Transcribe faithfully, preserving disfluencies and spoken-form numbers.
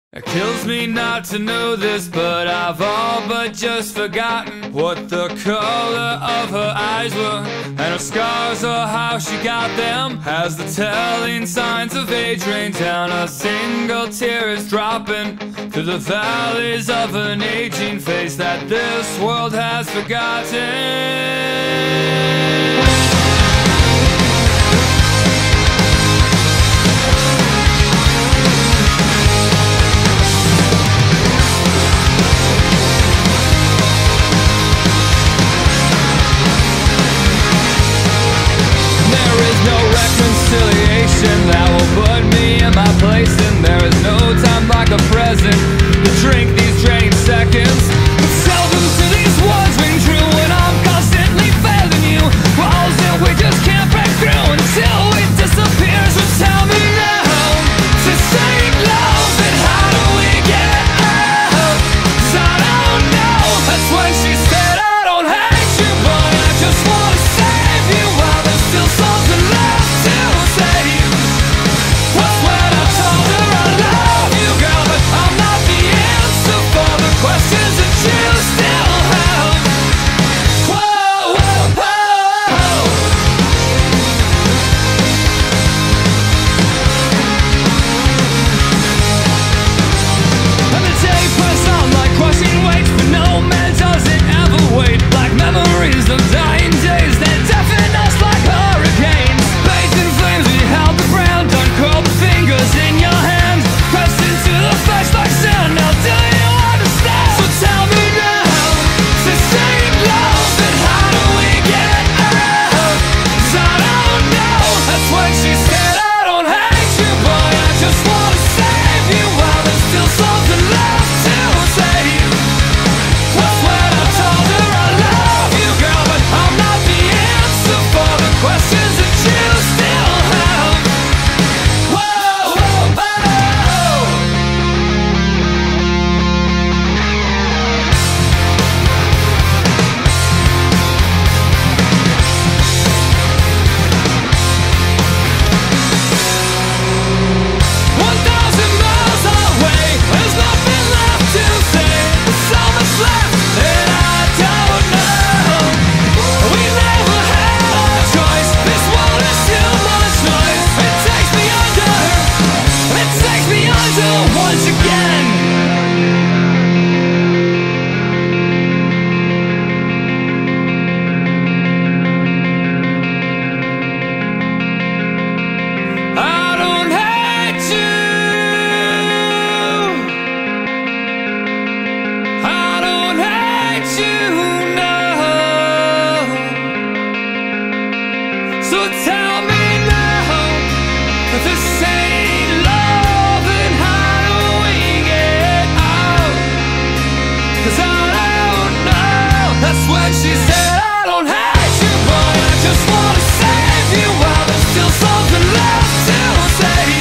It kills me not to know this, but I've all but just forgotten what the color of her eyes were, and her scars or how she got them. As the telling signs of age rain down, a single tear is dropping through the valleys of an aging face that this world has forgotten. That will put me in my place, and there is no time like the present to drink these draining seconds. But seldom do these words ring true when I'm constantly failing you. Walls that we just can't break through until it disappears. So tell me now, to save love, and how do we get out? 'Cause I don't know. That's when she said I don't hate you, but I just wanna save you while there's still something left to say. Questions that you still have. Whoa, whoa, whoa. And the day press on like crushing weight, but no man does it ever wait. Like memories of dying days that deafen us like hurricanes. Bathed in flames, we held the ground, uncurled the fingers in your hand, pressed into the face like sand. Now do you? Tell me now, to save love, and how do we get out? 'Cause I don't know. That's when she said I don't hate you, but I just wanna save you while there's still something left to say. That's when I told her I love you, girl, but I'm not the answer for the questions that you still have. Whoa, whoa, whoa. Once again, I don't hate you, I don't hate you, no. So tell me now, this ain't love, and how do we get out? 'Cause I don't know. That's when she said I don't hate you, but I just wanna save you while there's still something left to say.